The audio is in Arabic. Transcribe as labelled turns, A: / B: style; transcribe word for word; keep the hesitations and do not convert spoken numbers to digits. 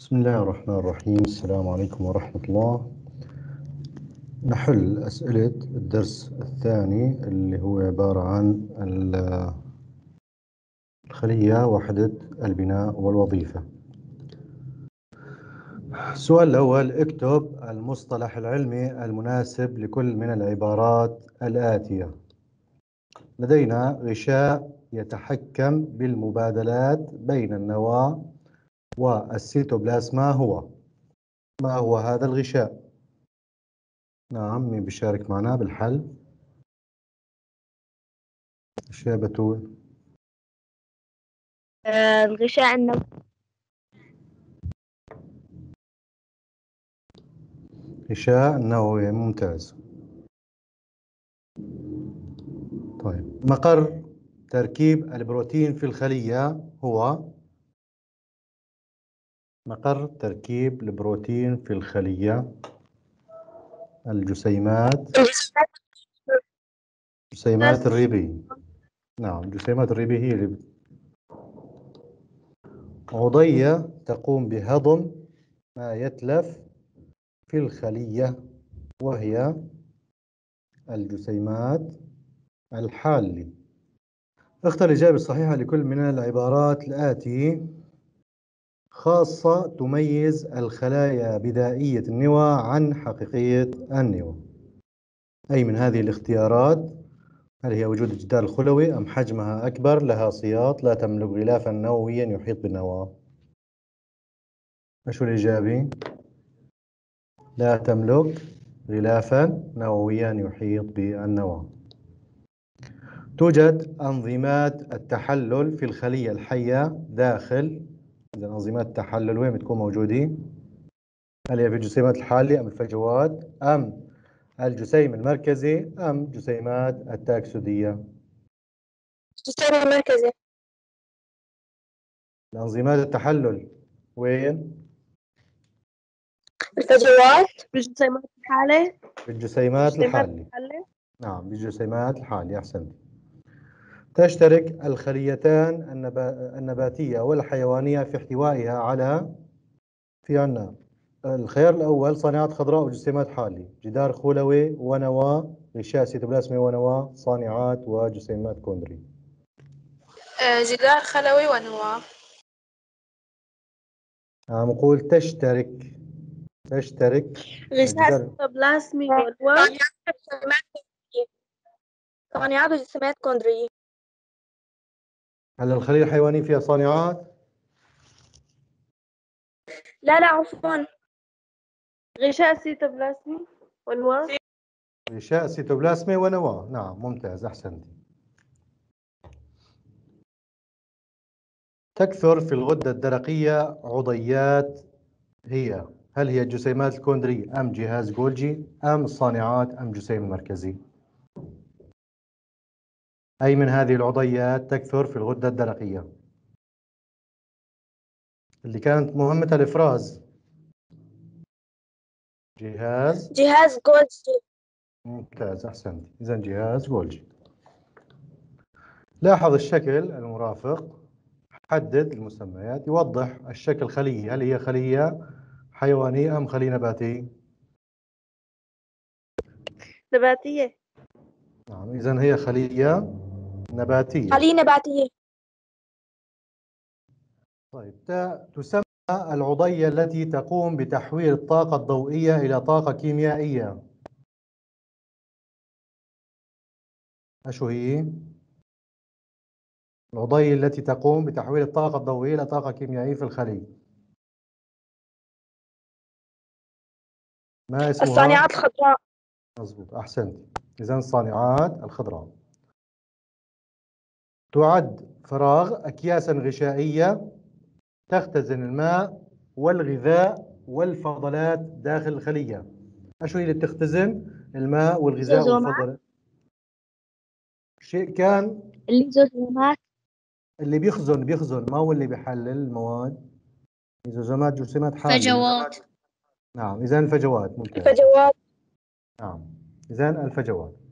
A: بسم الله الرحمن الرحيم. السلام عليكم ورحمة الله. نحل أسئلة الدرس الثاني اللي هو عبارة عن الخلية، وحدة البناء والوظيفة. السؤال الأول: اكتب المصطلح العلمي المناسب لكل من العبارات الآتية. لدينا غشاء يتحكم بالمبادلات بين النواة والسيتوبلازما. هو ما هو هذا الغشاء؟ نعم، مين بيشارك معنا بالحل؟ ايش يا بتول؟
B: آه الغشاء النووي.
A: غشاء نووي، ممتاز. طيب، مقر تركيب البروتين في الخلية هو مقر تركيب البروتين في الخلية الجسيمات جسيمات الريبي. نعم، الجسيمات الريبي هي اللي عضية تقوم بهضم ما يتلف في الخلية، وهي الجسيمات الحالة. اختر الإجابة الصحيحة لكل من العبارات الآتية: خاصة تميز الخلايا بدائية النواة عن حقيقية النواة. أي من هذه الاختيارات؟ هل هي وجود الجدار الخلوي، أم حجمها أكبر، لها سياط، لا تملك غلافا نوويا يحيط بالنواة؟ شو الإجابة؟ لا تملك غلافا نوويا يحيط بالنواة. توجد أنظمات التحلل في الخلية الحية داخل. إذا أنظمات التحلل وين بتكون موجودة؟ هل هي في الجسيمات الحالة أم الفجوات أم الجسيم المركزي أم جسيمات التأكسدية؟
B: الجسيم المركزي.
A: الأنظمات التحلل وين؟
B: الفجوات بالجسيمات الحالة.
A: في الجسيمات الحالة. نعم، بالجسيمات الحالة، أحسنت. تشترك الخليتان النباتية والحيوانية في احتوائها على في عنا الخيار الأول: صانعات خضراء وجسيمات حالة، جدار خلوي ونواة، غشاء سيتوبلازمي ونواة، صانعات وجسيمات كوندري.
C: آه، جدار خلوي ونواة.
A: عم نقول تشترك تشترك
B: غشاء
A: الجدار.
B: سيتوبلازمي ونواة، صانعات وجسيمات كوندرية.
A: هل الخلية الحيوانية فيها صانعات؟
B: لا لا عفوا، غشاء سيتوبلازمي ونواة.
A: غشاء سيتوبلازمي ونواة. نعم، ممتاز، أحسنت. تكثر في الغدة الدرقية عضيات هي هل هي الجسيمات الكوندري أم جهاز جولجي أم الصانعات أم جسيم المركزي؟ أي من هذه العضيات تكثر في الغدة الدرقية اللي كانت مهمتها الإفراز؟ جهاز
B: جهاز جولجي.
A: ممتاز، أحسنت. إذن جهاز جولجي. لاحظ الشكل المرافق، حدد المسميات، يوضح الشكل خلية. هل هي خلية حيوانية أم خلية نباتية؟
B: نباتية.
A: نعم، إذن هي خلية نباتية.
B: خلية نباتية.
A: طيب، تسمى العضية التي تقوم بتحويل الطاقة الضوئية إلى طاقة كيميائية. أشو هي؟ العضية التي تقوم بتحويل الطاقة الضوئية إلى طاقة كيميائية في الخلية، ما اسمها؟
B: الصانعات الخضراء.
A: مظبوط، أحسنت. إذن الصانعات الخضراء. تعد فراغ أكياسا غشائية تختزن الماء والغذاء والفضلات داخل الخلية. أشو هي اللي بتختزن الماء والغذاء
B: الليزوزومات.
A: والفضلات؟ شيء كان
B: الليزوزومات.
A: اللي بيخزن بيخزن ما هو اللي بيحلل المواد. ليزوزومات جسيمات حالة.
C: فجوات.
A: نعم، إذن الفجوات. ممتاز.
B: الفجوات.
A: نعم، إذن الفجوات.